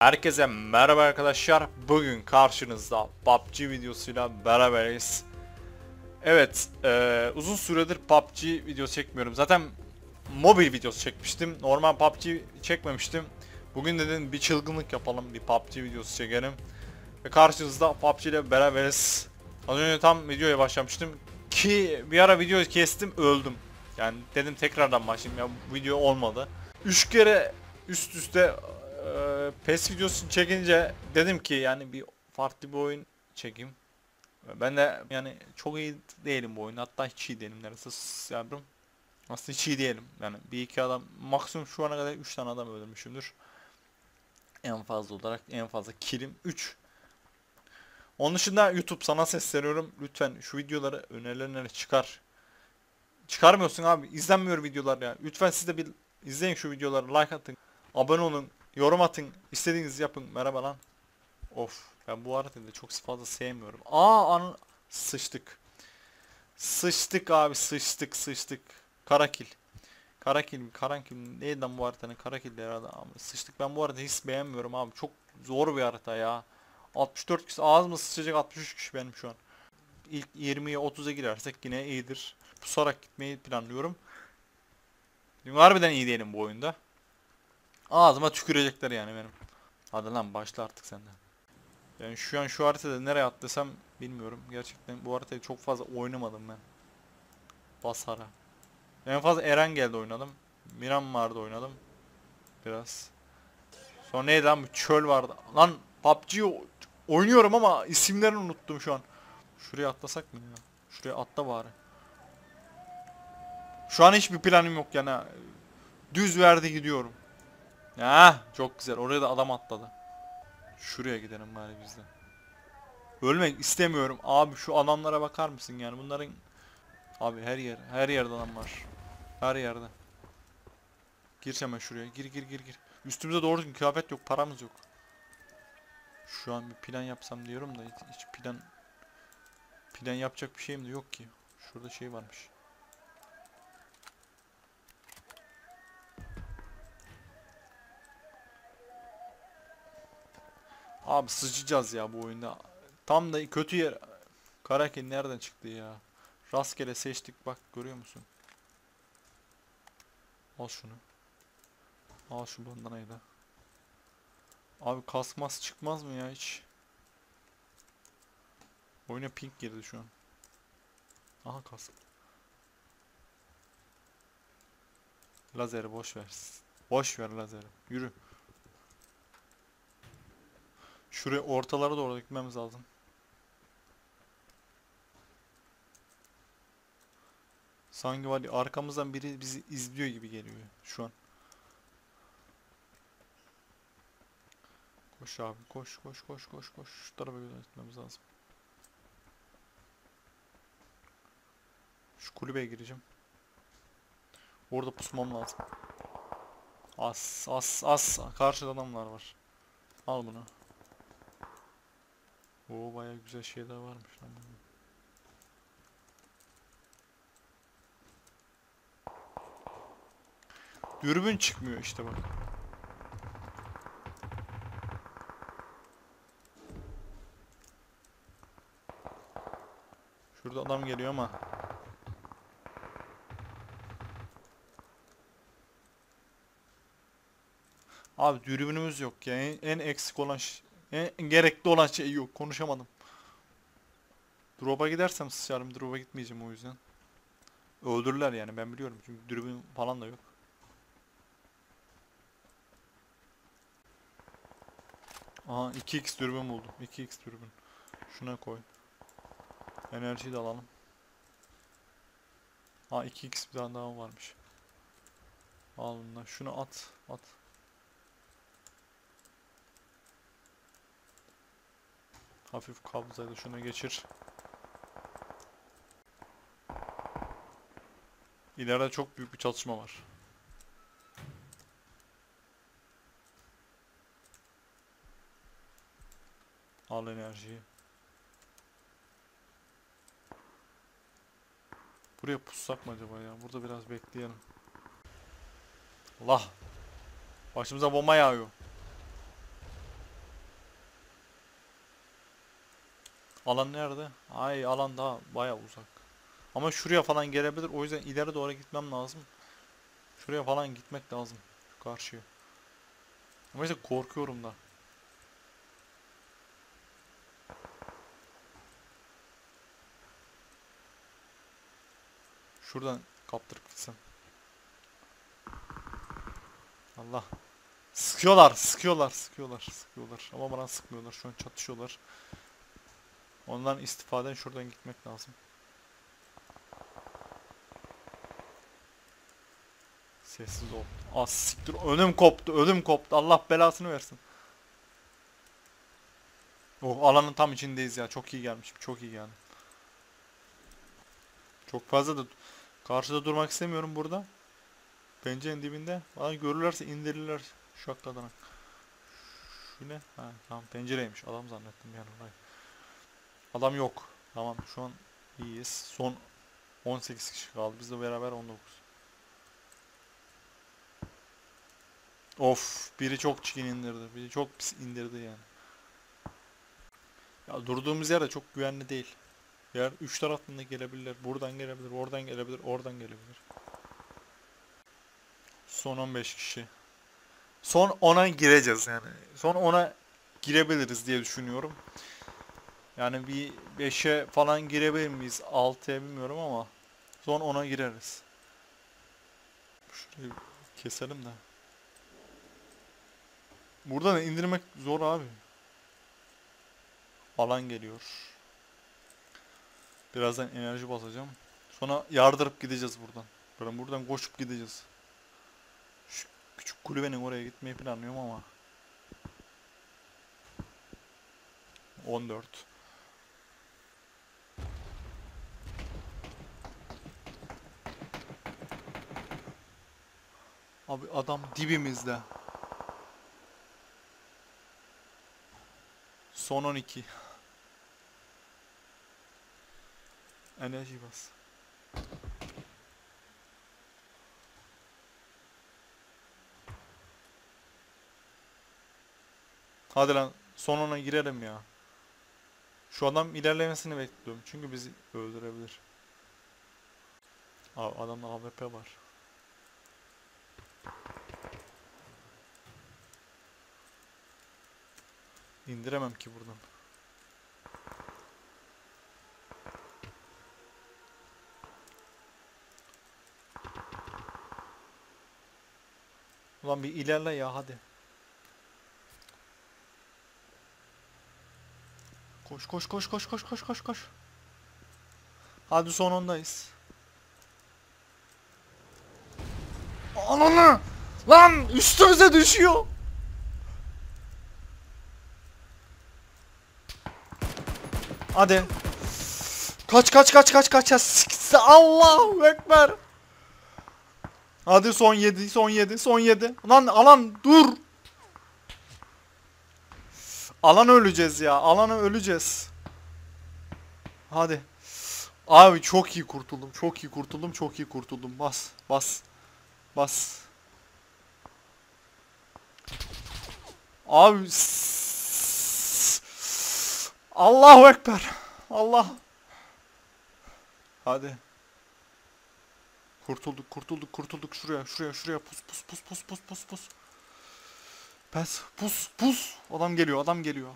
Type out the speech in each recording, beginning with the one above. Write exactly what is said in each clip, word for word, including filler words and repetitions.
Herkese merhaba arkadaşlar. Bugün karşınızda P U B G videosuyla beraberiz. Evet, e, uzun süredir P U B G video çekmiyorum. Zaten mobil videosu çekmiştim. Normal P U B G çekmemiştim. Bugün dedim bir çılgınlık yapalım, bir P U B G videosu çekelim. Ve karşınızda P U B G ile beraberiz. Az önce tam videoya başlamıştım ki bir ara videoyu kestim, öldüm. Yani dedim tekrardan başlayayım, ya video olmadı. üç kere üst üste e, PES videosu çekince dedim ki yani bir farklı bir oyun çekeyim. Ben de yani çok iyi değilim bu oyunda, hatta hiç iyi değilim neredeyse yavrum. Aslında hiç iyi değilim yani, bir iki adam maksimum şu ana kadar üç tane adam öldürmüşümdür. En fazla olarak en fazla killim üç. Onun dışında YouTube sana sesleniyorum, lütfen şu videoları önerilerine çıkar. Çıkarmıyorsun abi, izlenmiyor videolar ya. Lütfen siz de bir izleyin şu videoları, like atın, abone olun, yorum atın, istediğinizi yapın. Merhaba lan. Of, ben bu haritayı da çok fazla sevmiyorum. Aa an sıçtık. Sıçtık abi, sıçtık sıçtık. Karakil. Karakil mi? Karakil mi? Neydi lan bu haritanın? Karakil herhalde abi. Sıçtık. Ben bu haritayı hiç beğenmiyorum abi. Çok zor bir harita ya. altmış dört kişi ağzıma sıçacak, altmış üç kişi benim şu an. İlk yirmiye otuza girersek yine iyidir. Pusarak gitmeyi planlıyorum. Çünkü harbiden iyi değilim bu oyunda. Ağzıma tükürecekler yani benim. Hadi lan başla artık senden. Yani şu an şu haritada nereye atlasam bilmiyorum. Gerçekten bu haritayı çok fazla oynamadım ben. Basara. En fazla Erengel'de oynadım. Myanmar'da oynadım. Biraz. Sonra neydi lan, bu çöl vardı. Lan P U B G oynuyorum ama isimlerini unuttum şu an. Şuraya atlasak mı ya? Şuraya atla bari. Şu an hiçbir planım yok yani. Düz verdi gidiyorum. Ya çok güzel. Oraya da adam atladı. Şuraya gidelim bari biz de. Ölmek istemiyorum. Abi şu adamlara bakar mısın yani, bunların... Abi her yer, her yerde adam var. Her yerde. Gir hemen şuraya. Gir gir gir gir. Üstümüze doğru düzgün kıyafet yok, paramız yok. Şu an bir plan yapsam diyorum da hiç, hiç plan... Plan yapacak bir şeyim de yok ki. Şurada şey varmış. Abi sıçacağız ya bu oyunda. Tam da kötü yer. Karakel nereden çıktı ya? Rastgele seçtik, bak görüyor musun? Al şunu. Al şu bandanayı da. Abi kasmas çıkmaz mı ya hiç? Oyuna pink girdi şu an. Aha kas. Lazeri boş ver. Boş ver lazeri. Yürü. Şuraya ortalara doğru gitmemiz lazım. Sanki var ya, arkamızdan biri bizi izliyor gibi geliyor şu an. Koş abi, koş koş koş koş koş. Şu tarafa gitmemiz lazım. Şu kulübeye gireceğim. Orada pusmam lazım. As as as. Karşıda adamlar var. Al bunu. Oo bayağı güzel şeyler varmış lan. Dürbün çıkmıyor işte bak. Şurada adam geliyor ama. Abi dürbünümüz yok ya. En, en eksik olan şey, en gerekli olan şey yok. Konuşamadım. Drop'a gidersem sıçarım. Drop'a gitmeyeceğim o yüzden. Öldürürler yani, ben biliyorum. Çünkü dürbün falan da yok. Aha iki x dürbün buldum. iki x dürbün. Şuna koy. Enerjiyi de alalım. Aa iki x bir tane daha varmış. Al bundan. Şunu at. At. Hafif kabzayla şuna geçir. İleride çok büyük bir çatışma var. Al enerjiyi. Buraya pussak mı acaba ya? Burada biraz bekleyelim. Allah! Başımıza bomba yağıyor. Alan nerede? Ay alan daha bayağı uzak. Ama şuraya falan gelebilir. O yüzden ileri doğru gitmem lazım. Şuraya falan gitmek lazım. Şu karşıya. Ama işte korkuyorum da. Şuradan kaptırıp gitsem. Allah. Sıkıyorlar, sıkıyorlar, sıkıyorlar, sıkıyorlar. Ama bana sıkmıyorlar. Şu an çatışıyorlar. Ondan istifaden şuradan gitmek lazım. Sessiz ol. Az siktir. Önüm koptu, önüm koptu. Allah belasını versin. Oh, alanın tam içindeyiz ya. Çok iyi gelmiş. Çok iyi geldi. Çok fazla da karşıda durmak istemiyorum burada. Pencerenin dibinde. Bana görürlerse indirirler şakladan. Şu ne? Ha, tamam pencereymiş. Adam zannettim bir an orayı. Adam yok. Tamam şu an iyiyiz. Son on sekiz kişi kaldı. Bizle beraber on dokuz. Of, biri çok çikin indirdi. Biri çok pis indirdi yani. Ya durduğumuz yer de çok güvenli değil. Yer üç taraftan da gelebilirler. Buradan gelebilir, oradan gelebilir, oradan gelebilir. Son on beş kişi. Son ona gireceğiz yani. Son ona girebiliriz diye düşünüyorum. Yani bir beşe falan girebilir miyiz? altıya bilmiyorum ama son ona gireriz. Şurayı keselim de. Buradan indirmek zor abi. Alan geliyor. Birazdan enerji basacağım. Sonra yardırıp gideceğiz buradan. Buradan, buradan koşup gideceğiz. Şu küçük kulübenin oraya gitmeyi planlıyorum ama. on dört. Abi adam dibimizde. Son on iki. Enerji bas. Hadi lan son ona girelim ya. Şu adam ilerlemesini bekliyorum. Çünkü bizi öldürebilir. Abi adamda A W P var. İndiremem ki buradan. Ulan bir ilerle ya hadi. Koş koş koş koş koş koş koş koş. Hadi son ondayız. Ananı! Lan üstümüze düşüyor. Hadi. Kaç kaç kaç kaç kaç ya. Sikse Allahu Ekber. Hadi son yedi son yedi son yedi. Lan alan dur. Alan öleceğiz ya. Alana öleceğiz. Hadi. Abi çok iyi kurtuldum. Çok iyi kurtuldum. Çok iyi kurtuldum. Bas. Bas. Bas. Abi. Allahu Ekber. Allah. Hadi. Kurtulduk, kurtulduk, kurtulduk. Şuraya, şuraya, şuraya. Pus, pus, pus, pus, pus, pus, pus. Pes, pus, pus. Adam geliyor, adam geliyor.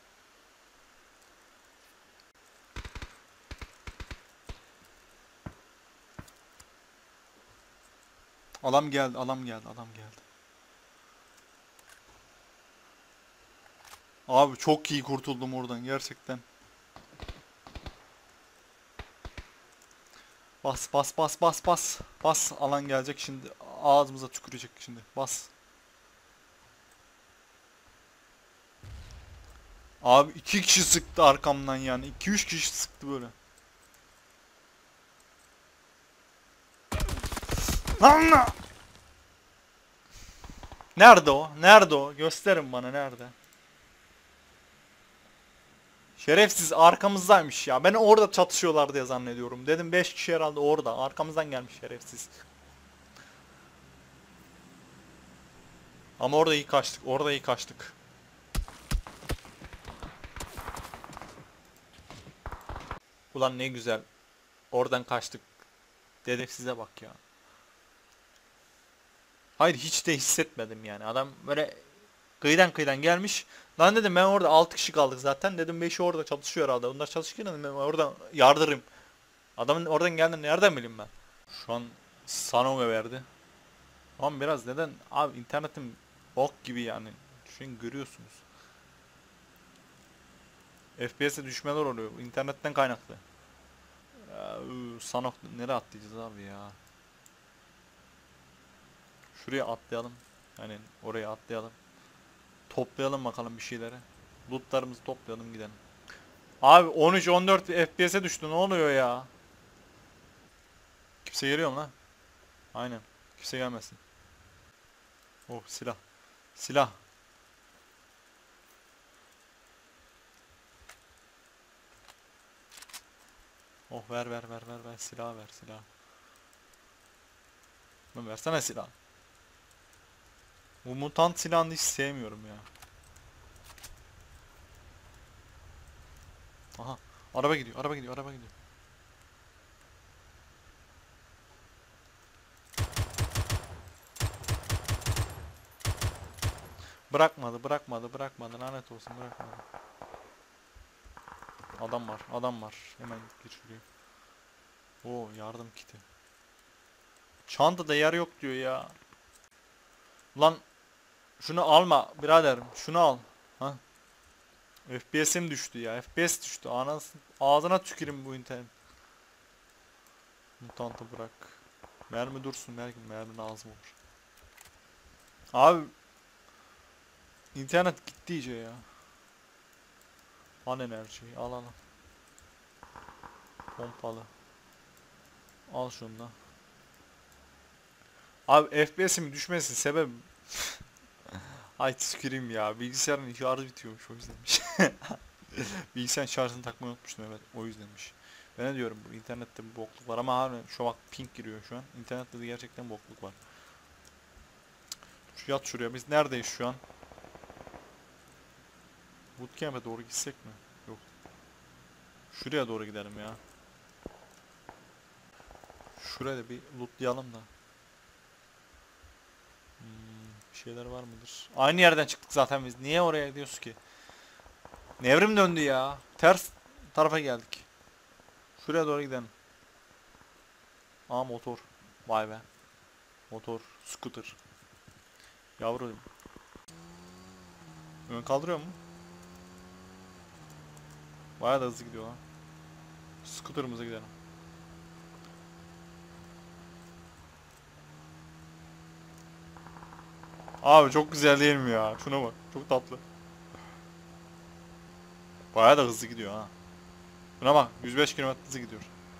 Adam geldi, adam geldi, adam geldi. Abi çok iyi kurtuldum oradan gerçekten. Bas, bas, bas, bas, bas. Bas, alan gelecek şimdi. Ağzımıza tükürecek şimdi. Bas. Abi iki kişi sıktı arkamdan yani. iki üç kişi sıktı böyle. Lan! Nerede o? Nerede o? Gösterin bana nerede? Şerefsiz arkamızdaymış ya. Ben orada çatışıyorlar diye zannediyorum. Dedim beş kişi herhalde orada. Arkamızdan gelmiş şerefsiz. Ama orada iyi kaçtık. Orada iyi kaçtık. Ulan ne güzel. Oradan kaçtık. Dedim size bak ya. Hayır hiç de hissetmedim yani. Adam böyle kıyıdan kıyıdan gelmiş. Lan dedim ben orada altı kişi kaldık zaten. Dedim beşi orada çalışıyor herhalde. Onlar çalışırken dedim ben oradan yardırırım. Adamın oradan geldiğini nereden bileyim ben? Şu an Sanogo verdi. Ama biraz neden? Abi internetim bok gibi yani. Şu an görüyorsunuz. F P S'e düşmeler oluyor. İnternetten kaynaklı. Ya, ıı, Sanok nereye atlayacağız abi ya? Şuraya atlayalım. Hani oraya atlayalım. Toplayalım bakalım bir şeyleri. Lootlarımızı toplayalım gidelim. Abi on üç on dört F P S'e düştü ne oluyor ya? Kimse geliyor mu lan? Aynen. Kimse gelmesin. Oh silah. Silah. Oh ver ver ver ver ver silah ver silah. Lan versene silah. Bu mutant silahını hiç sevmiyorum ya. Aha. Araba gidiyor, araba gidiyor, araba gidiyor. Bırakmadı, bırakmadı, bırakmadı. Lanet olsun bırakmadı. Adam var, adam var. Hemen gir şuraya. Oo yardım kiti. Çantada yer yok diyor ya. Lan şunu alma biraderim. Şunu al. Ha? F P S'im düştü ya. F P S düştü. Anasını ağzına tükürüm bu internet. Mutantı bırak. Mermi dursun belki mermi lazım olur. Abi internet gitti iyice ya. An enerjiyi al al. Pompalı. Al şunu da. Abi F P S'im düşmesi sebep ay tüküreyim ya. Bilgisayarın şarjı bitiyormuş o yüzdenmiş. Bilgisayarın şarjını takmayı unutmuştum evet. O yüzdenmiş. Ben ne diyorum bu internette bir bokluk var ama abi şu bak ping giriyor şu an. İnternette de gerçekten bokluk var. Şu yat şuraya. Biz neredeyiz şu an? Bootcamp'e doğru gitsek mi? Yok. Şuraya doğru gidelim ya. Şuraya da bir lootlayalım da. Hmm, bir şeyler var mıdır? Aynı yerden çıktık zaten biz. Niye oraya gidiyoruz ki? Nevrim döndü ya. Ters tarafa geldik. Şuraya doğru gidelim. Aa motor. Vay be. Motor. Scooter. Yavrum. Ön kaldırıyor mu? Bayağı da hızlı gidiyor lan. Scooter'ımıza gidelim. Abi çok güzel değil mi ya? Şuna bak. Çok tatlı. Bayağı da hızlı gidiyor ha. Şuna bak. yüz beş kilometre hızlı gidiyor.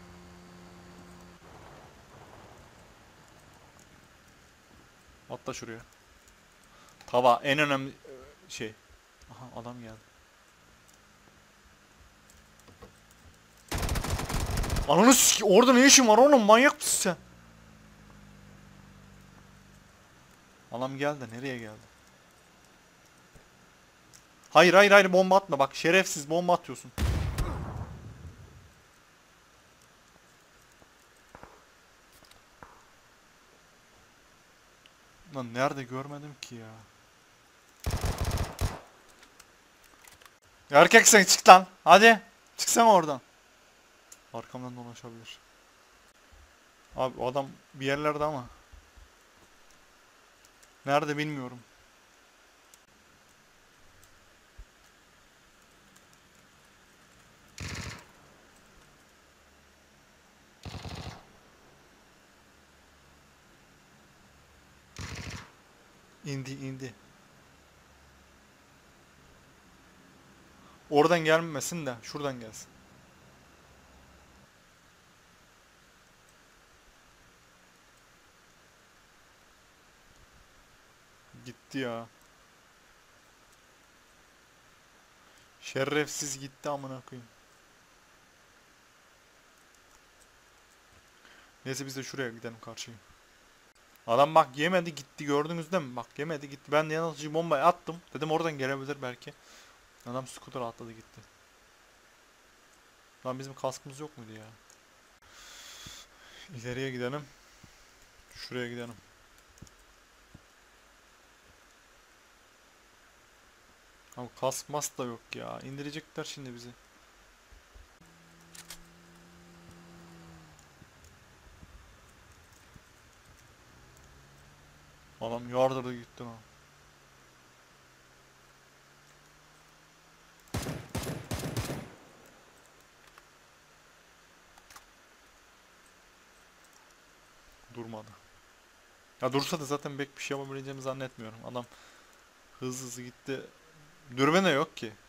Atla şuraya. Tava en önemli e, şey. Aha adam geldi. Ananı siki orada ne işin var oğlum manyak mısın sen? Adam geldi nereye geldi? Hayır hayır hayır bomba atma bak şerefsiz bomba atıyorsun. Lan nerede görmedim ki ya. Erkeksen çık lan hadi. Çıksana oradan. Arkamdan dolaşabilir. Abi o adam bir yerlerde ama. Nerede bilmiyorum. İndi indi. Oradan gelmesin de şuradan gelsin. Gitti ya. Şerefsiz gitti amına koyayım. Neyse biz de şuraya gidelim karşıya. Adam bak yemedi gitti gördünüz değil mi? Bak yemedi gitti. Ben de yanıltıcı bombayı attım. Dedim oradan gelebilir belki. Adam scooter atladı gitti. Lan bizim kaskımız yok muydu ya? İleriye gidelim. Şuraya gidelim. Ama kask mas da yok ya. İndirecekler şimdi bizi. Adam yardırdı gitti lan. Durmadı. Ya dursa da zaten pek bir şey yapabileceğimi zannetmiyorum. Adam hızlı hızlı gitti. Dürbün de yok ki.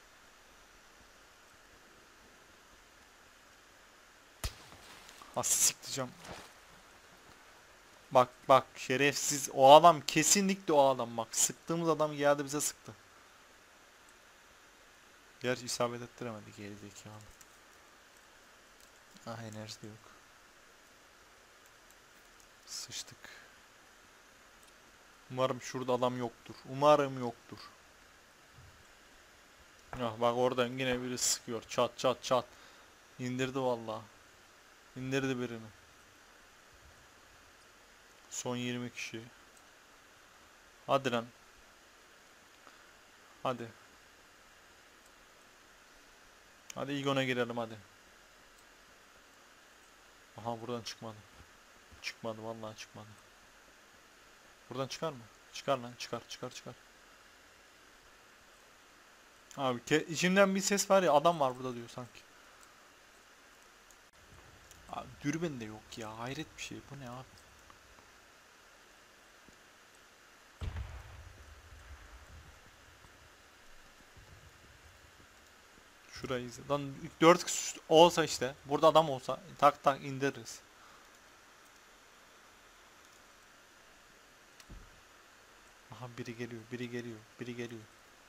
Ha siktireceğim. Bak bak şerefsiz. O adam kesinlikle o adam bak. Sıktığımız adam geldi bize sıktı. Gerçi isabet ettiremedi gerizekalı. Ah enerji de yok. Sıçtık. Umarım şurada adam yoktur. Umarım yoktur. Ah bak oradan yine biri sıkıyor. Çat çat çat. İndirdi vallahi. İndirdi birini. Son yirmi kişi. Hadi lan. Hadi. Hadi Egon'a girelim hadi. Aha buradan çıkmadı. Çıkmadı vallahi çıkmadı. Buradan çıkar mı? Çıkar lan çıkar çıkar çıkar. Abi ke içimden bir ses var ya adam var burada diyor sanki. Abi dürbün de yok ya hayret bir şey bu ne abi. Şurayı izle. Lan dört kişi olsa işte burada adam olsa tak tak indiririz. Aha biri geliyor biri geliyor biri geliyor.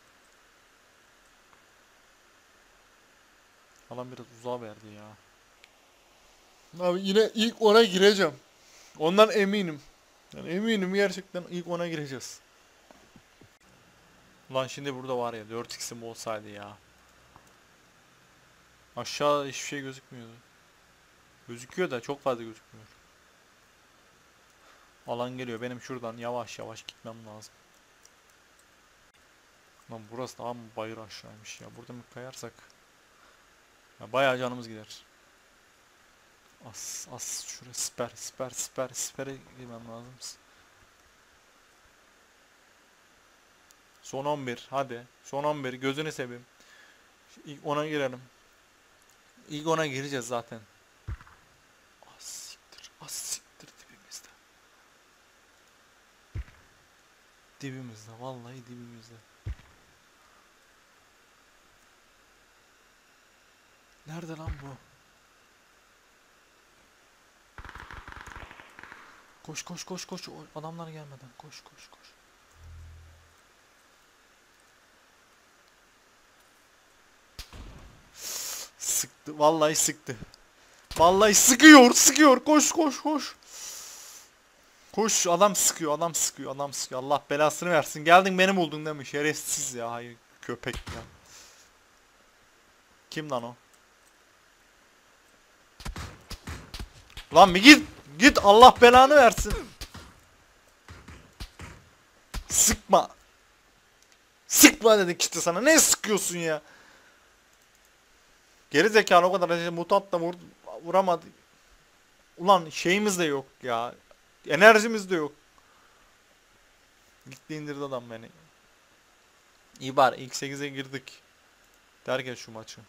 Adam biraz uzağa verdi ya. Abi yine ilk ona gireceğim. Ondan eminim. Yani eminim gerçekten ilk ona gireceğiz. Lan şimdi burada var ya dört x'im olsaydı ya. Aşağı hiçbir şey gözükmüyordu. Gözüküyor da çok fazla gözükmüyor. Alan geliyor benim şuradan yavaş yavaş gitmem lazım. Lan burası daha mı bayır aşağıymış ya. Burada mı kayarsak? Ya bayağı canımız gider. As as şuraya siper siper siper sipere girmem lazım. Son on bir hadi. Son on bir gözünü seveyim. İlk ona girelim. İlk ona gireceğiz zaten. Az siktir az siktir dibimizde. Dibimizde vallahi dibimizde. Nerede lan bu? Koş koş koş koş adamlar gelmeden koş koş koş. Sıktı vallahi sıktı. Vallahi sıkıyor sıkıyor koş koş koş. Koş adam sıkıyor adam sıkıyor adam sıkıyor Allah belasını versin geldin beni buldun değil mi şerefsiz ya hayır köpek ya. Kim lan o? Lan bir git git Allah belanı versin. Sıkma. Sıkma dedik işte sana ne sıkıyorsun ya? Geri zekalı o kadar mutant da vur, vuramadı. Ulan şeyimiz de yok ya. Enerjimiz de yok. Gitti indirdi adam beni. İyi bari ilk sekize girdik. Derken şu maçı.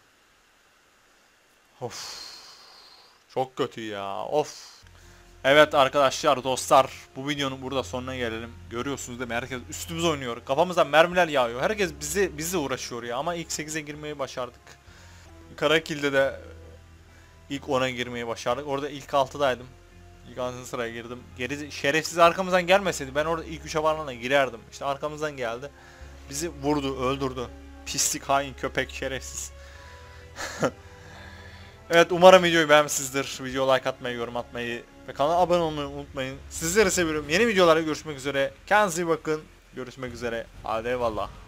Of. Çok kötü ya. Of. Evet arkadaşlar dostlar bu videonun burada sonuna gelelim. Görüyorsunuz değil mi? Herkes üstümüze oynuyor. Kafamızdan mermiler yağıyor. Herkes bizi bizi uğraşıyor ya ama ilk sekize girmeyi başardık. Karakil'de de ilk ona girmeyi başardık. Orada ilk altıdaydım. İlk altı sıraya girdim. Geri şerefsiz arkamızdan gelmeseydi ben orada ilk üçe varlığına girerdim. İşte arkamızdan geldi. Bizi vurdu, öldürdü. Pislik, hain, köpek, şerefsiz. Evet umarım videoyu beğenmişsinizdir. Video like atmayı, yorum atmayı ve kanala abone olmayı unutmayın. Sizleri seviyorum. Yeni videolarda görüşmek üzere. Kendinize iyi bakın. Görüşmek üzere. Hadi eyvallah.